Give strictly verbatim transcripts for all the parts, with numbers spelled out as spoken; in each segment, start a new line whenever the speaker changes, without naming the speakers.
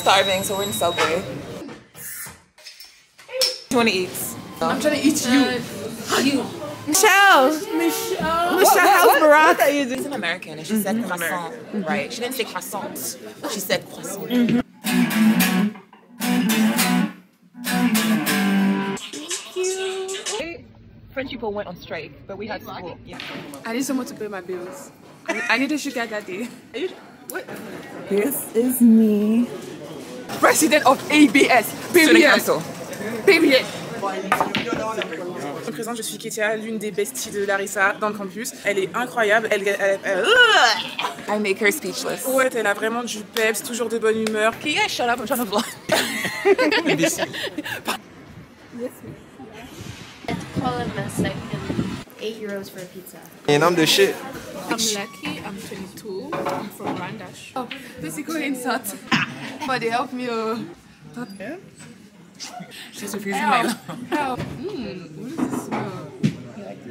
starving, so we're in Subway. You want to eat?
I'm trying to eat you.
Uh, you.
Michelle.
Michelle.
Michelle, how's Barack?
She's an American and she said mm-hmm. croissant, mm-hmm. right? She didn't say croissant. She said croissant. Mm-hmm. Thank you. French people went on strike, but we had school. Yeah.
I need someone to pay my bills. I need a sugar daddy. What?
This is me.
President of A B S.
Student Council.
Period. En présent, je suis Ketia, l'une des besties de Larissa dans le campus. Elle est incroyable. Elle, elle, elle...
I make her speechless.
Ouais, elle a vraiment du peps, toujours de bonne humeur.
Can you guys shut up? I'm trying to vlog.
Yes,
call him a second. Eight euros for a pizza.
And I'm the shit.
I'm lucky. I'm twenty-two. I'm from Randash. Oh, this is going insult. But they help me. Uh...
Yeah. She's refusing my love.
Help. Mmm, what does this smell? You like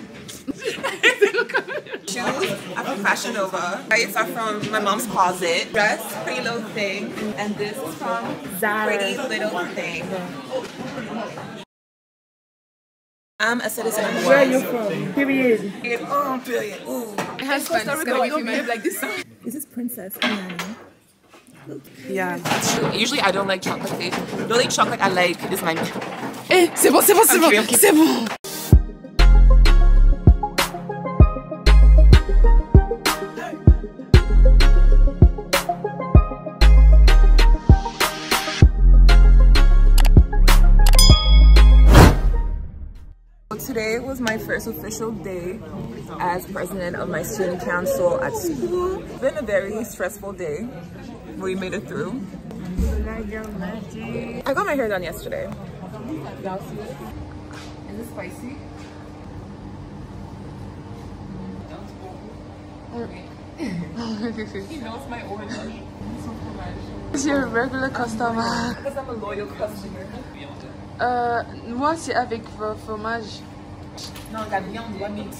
it?
Shoes are from Fashion Nova. These are from my mom's closet. Dress, pretty little thing. And this is from Zara. Pretty little thing. I'm a citizen of
Where are you from? Period.
Oh, period. Ooh.
My husband is gonna give me like this.
Is this Princess?
Yeah.
Usually I don't like chocolate cake. The only chocolate I like is my...
Eh, c'est bon, c'est bon, c'est bon, c'est bon.
Today was my first official day as president of my student council at school. It's been a very stressful day. We made it through. I got my hair done yesterday. Is it spicy? He knows my order.
Is your regular customer?
Because I'm a loyal customer.
Euh, moi c'est avec vos fromages.
Non, la viande, la meat.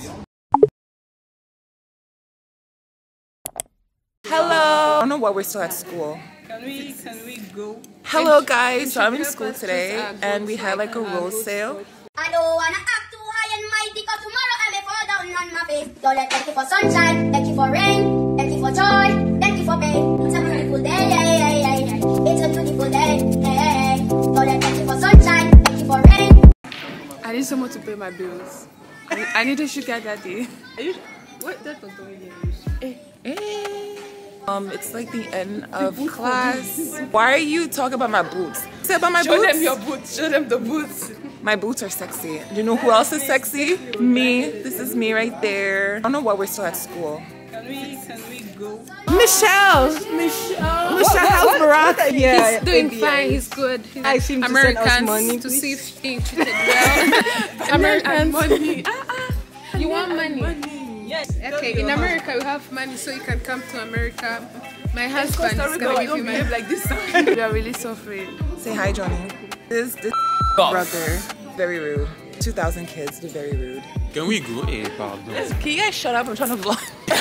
Hello! I don't know why we're still at school.
Can we, can we go?
Hello guys, so I'm in school today and we had like a rose sale.
I don't wanna act too high and mighty cause tomorrow I may fall down on my face. Don't let thank you for sunshine, thank you for rain, thank you for joy, thank you for pain. It's a beautiful day, yeah, yeah, yeah, yeah. It's a beautiful day, yeah, yeah, yeah. Don't let thank you for sunshine, thank you for rain.
I need someone to pay my bills. I, I need a sugar daddy. Are you, what? That's not the way you use. Eh.
Eh. Um, it's like the end of class. Why are you talking about my boots? Say about my
Show
boots?
Show them your boots. Show them the boots.
My boots are sexy. Do you know who else is sexy? Me. This is me right there. I don't know why we're still at school.
Can we, can we go?
Michelle.
Michelle.
Michelle, how's Barack?
Yeah, he's doing fine. He's good. He's
I seem to
Americans
send us money,
to see if he's being treated well. American money. Ah, ah. You want money? money.
Yes.
Okay, in America we have money, so you can come to America. My husband is gonna give you money like this. We are really suffering.
Say hi, Johnny. This this brother, very rude. two thousand kids, they're very rude.
Can we go? Eh, pardon.
Can you guys shut up? I'm trying to vlog.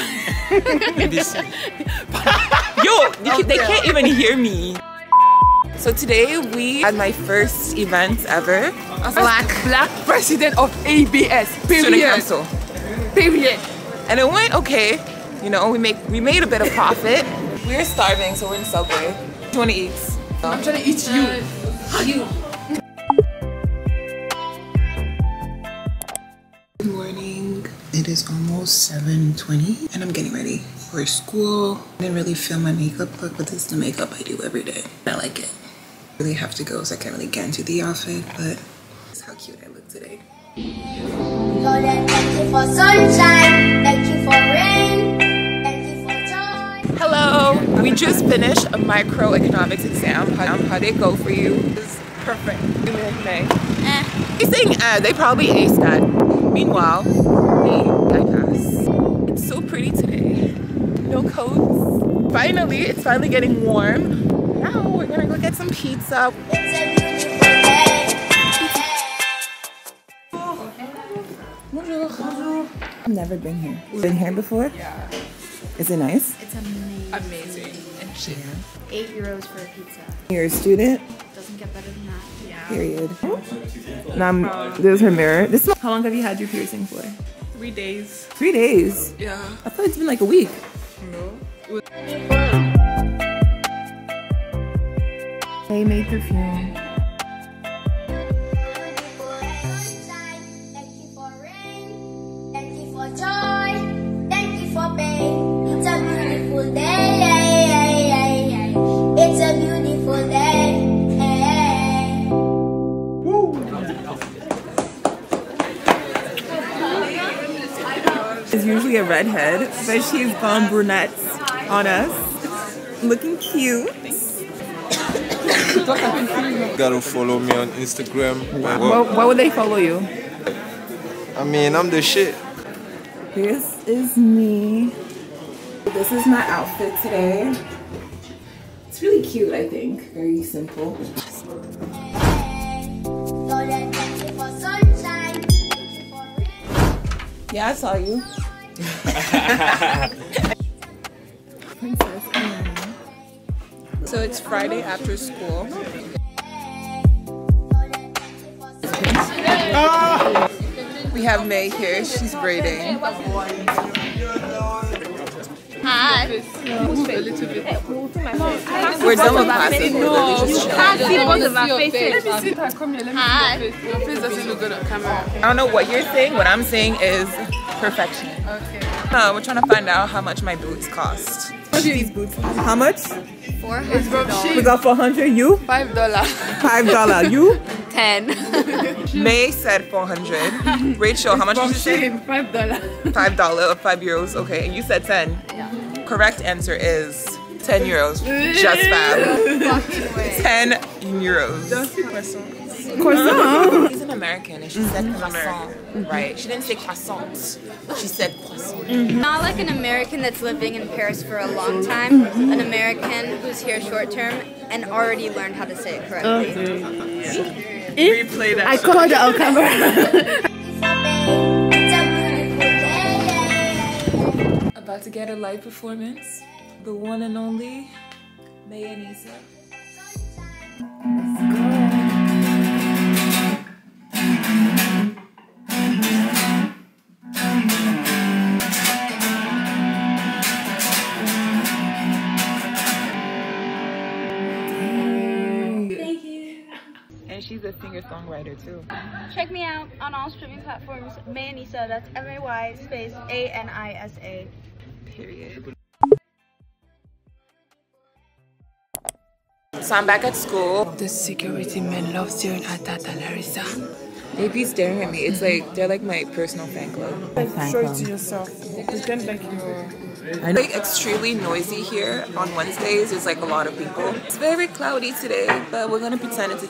Yo,
they, they can't even hear me. So today we had my first event ever.
Black, black president of A B S. Period.
Student Council.
Period.
And it went okay. You know, we make we made a bit of profit. We're starving, so we're in Subway. Do you want to eat?
I'm trying to eat you.
Uh, you. Good morning. It is almost seven twenty and I'm getting ready for school. I didn't really feel my makeup look, but this is the makeup I do every day. I like it. I really have to go, so I can't really get into the outfit, but this is how cute I look today.
Lord, thank you for sunshine, thank you for rain, thank you for joy.
Hello, we just finished a microeconomics exam. How, how'd it go for you? It's perfect. Eh. He's saying eh, they probably aced that. Meanwhile, me, I pass. It's so pretty today. No coats. Finally, it's finally getting warm. Now we're gonna go get some pizza.
It's a beautiful day.
Bonjour. Bonjour. I've never been here. Been here before?
Yeah.
Is it nice?
It's amazing.
Amazing. And cheap.
Eight euros for a pizza.
You're a student?
Doesn't get better than that.
Yeah.
Period. Now, I'm, there's her mirror. This. How long have you had your piercing for?
Three days.
Three days?
Yeah.
I thought it's been like a week.
No.
They made perfume.
Thank you for rain. Thank you for joy. Thank you for pain. It's a beautiful day. It's a beautiful day.
Is usually a redhead, but she's gone brunette on us. Looking cute.
Gotta follow me on Instagram.
Why, why would they follow you?
I mean, I'm the shit.
This is me. This is my outfit today. It's really cute, I think. Very simple. Yeah, I saw you. Princess Anna.
So it's Friday after school. We have May here. She's braiding.
Hi.
A little bit.
We're done with classes.
No,
You can't see both of our
Let
faces.
me see. Come here. Let me
Hi.
see your face. Your face doesn't look good on camera.
I don't know what you're saying. What I'm saying is perfection.
Okay.
Uh, we're trying to find out how much my boots cost. These boots. How much?
Four
It's from
We
Shein.
got four hundred. You?
Five dollars.
Five dollar. You?
Ten.
May said four hundred. Rachel, how much
From
did you say?
Shein. Five dollars.
Five dollar or five euros. Okay, and you said ten.
Yeah.
Correct answer is ten euros. Just fab. Ten euros. Croissant. She's an American and she said croissant. Right. She didn't say croissant. She said croissant.
Not like an American that's living in Paris for a long time. An American who's here short term and already learned how to say it correctly.
Replay that.
I called it on camera.
About to get a live performance. The one and only May and Isa. Let's go. And she's a singer-songwriter too.
Check me out on all streaming platforms. May Anisa, that's M A Y space A N I S A.
Period. So I'm back at school.
The security man loves you and Atata Larissa.
They be staring at me. It's like they're like my personal fan club.
Show it to yourself. Pretend like you're.
It's like extremely noisy here on Wednesdays. There's like a lot of people. It's very cloudy today, but we're gonna pretend it's a...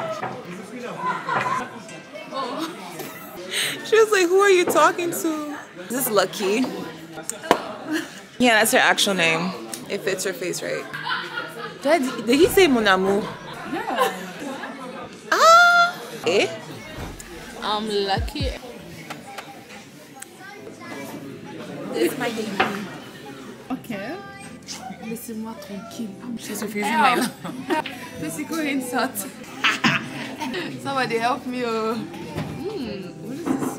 She was like, who are you talking to? This is Lucky. Yeah, that's her actual name. It fits her face right. Did, did he say mon amour?
Yeah.
Ah! Eh?
I'm lucky.
This is my baby.
Okay. Laissez-moi tranquille.
She's refusing my love.
Physical insult. Somebody help me. Oh. Mm, what is this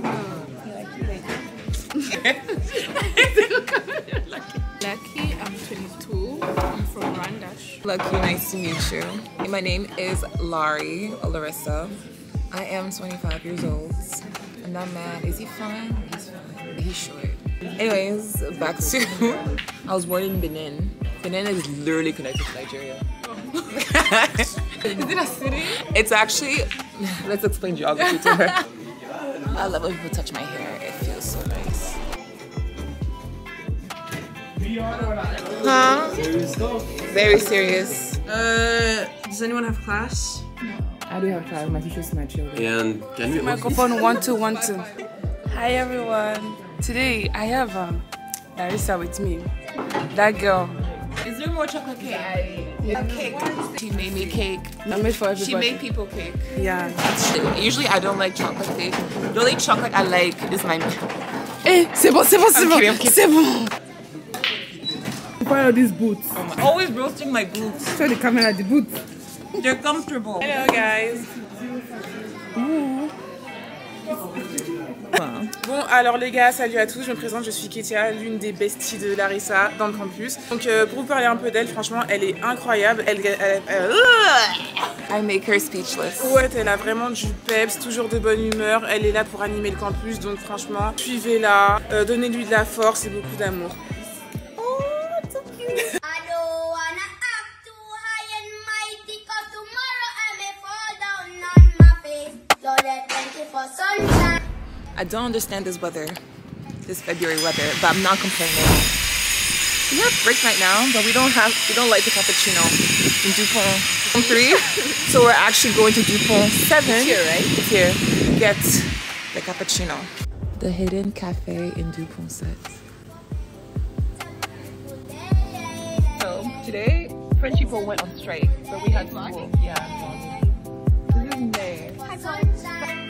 smell? Lucky, I'm twenty-two. I'm from Rwanda.
Lucky, nice to meet you. My name is Laurie or Larissa. I am twenty-five years old. I'm not mad. Is he fine? He's fine. He's short. Anyways, back to... I was born in Benin. Benin is literally connected to Nigeria.
Is it a city?
It's actually... Let's explain geography to her. I love when people touch my hair. It feels so nice. Huh? Very serious.
Uh, does anyone have class?
I do have class. My teacher's my children.
And can we
Microphone one two one two. Hi everyone. Today I have um, Larissa with me. That girl.
Is there more chocolate cake? A cake.
She made me cake. I made for everybody.
She made people cake.
Yeah.
Usually I don't like chocolate cake. The only chocolate I like is my...
Eh, c'est bon, c'est bon, c'est
I'm
bon.
kidding, I'm kidding.
C'est bon. Why are these boots?
Oh my, always roasting my boots.
Show the camera the boots.
They're comfortable. Hello guys.
Ooh.
Bon alors les gars, salut à tous, je me présente, je suis Ketia, l'une des besties de Larissa dans le campus. Donc euh, pour vous parler un peu d'elle, franchement elle est incroyable, elle, elle, elle, elle I make her speechless. Ouais, elle a vraiment du peps, toujours de bonne humeur, elle est là pour animer le campus, donc franchement suivez-la, euh, donnez-lui de la force et beaucoup d'amour.
Oh, so cute. I don't wanna act too high and mighty, cause tomorrow I may fall down on my face. So let thank you for sunshine.
I don't understand this weather, this February weather, but I'm not complaining. We have break right now, but we don't have, we don't like the cappuccino in Dupont three. So we're actually going to Dupont seven. It's here, right? It's here. To get the cappuccino. The hidden cafe in Dupont seven. So today, French people went on strike, so we had to go. Yeah. This is May.
Sunshine.